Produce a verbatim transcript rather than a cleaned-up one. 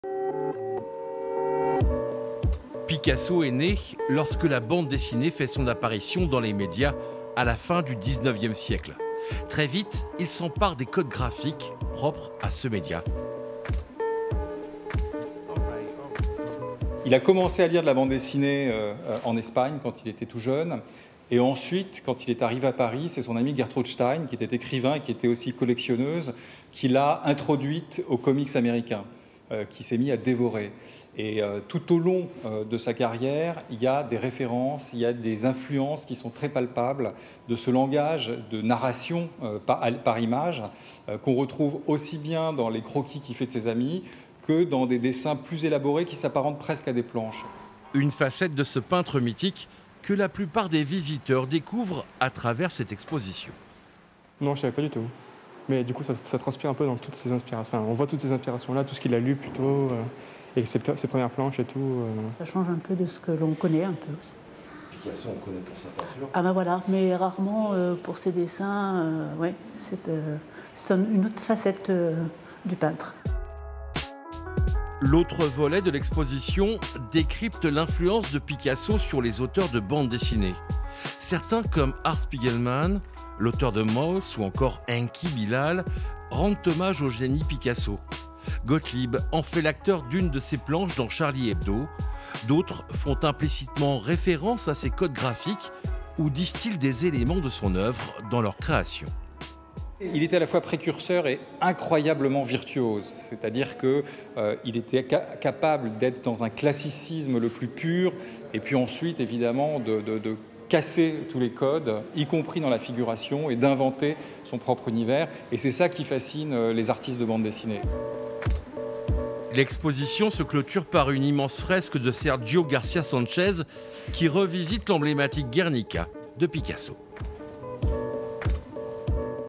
Picasso est né lorsque la bande dessinée fait son apparition dans les médias à la fin du dix-neuvième siècle. Très vite, il s'empare des codes graphiques propres à ce média. Il a commencé à lire de la bande dessinée euh, en Espagne quand il était tout jeune. Et ensuite, quand il est arrivé à Paris, c'est son amie Gertrude Stein, qui était écrivain et qui était aussi collectionneuse, qui l'a introduite aux comics américains, euh, qui s'est mis à dévorer. Et euh, tout au long euh, de sa carrière, il y a des références, il y a des influences qui sont très palpables de ce langage de narration euh, par, par image, euh, qu'on retrouve aussi bien dans les croquis qu'il fait de ses amis que dans des dessins plus élaborés qui s'apparentent presque à des planches. Une facette de ce peintre mythique que la plupart des visiteurs découvrent à travers cette exposition. Non, je ne savais pas du tout. Mais du coup, ça, ça transpire un peu dans toutes ces inspirations. Enfin, on voit toutes ces inspirations-là, tout ce qu'il a lu plutôt, euh, et ses, ses premières planches et tout. Euh. Ça change un peu de ce que l'on connaît un peu aussi. Picasso, on connaît pour sa peinture. Ah ben voilà, mais rarement euh, pour ses dessins. Euh, ouais, c'est euh, une autre facette euh, du peintre. L'autre volet de l'exposition décrypte l'influence de Picasso sur les auteurs de bande dessinée. Certains, comme Art Spiegelman, l'auteur de Maus ou encore Enki Bilal, rendent hommage au génie Picasso. Gottlieb en fait l'acteur d'une de ses planches dans Charlie Hebdo. D'autres font implicitement référence à ses codes graphiques ou distillent des éléments de son œuvre dans leur création. Il était à la fois précurseur et incroyablement virtuose, c'est-à-dire qu'il euh, était ca capable d'être dans un classicisme le plus pur, et puis ensuite, évidemment, de, de, de casser tous les codes, y compris dans la figuration, et d'inventer son propre univers. Et c'est ça qui fascine les artistes de bande dessinée. L'exposition se clôture par une immense fresque de Sergio Garcia Sanchez qui revisite l'emblématique Guernica de Picasso.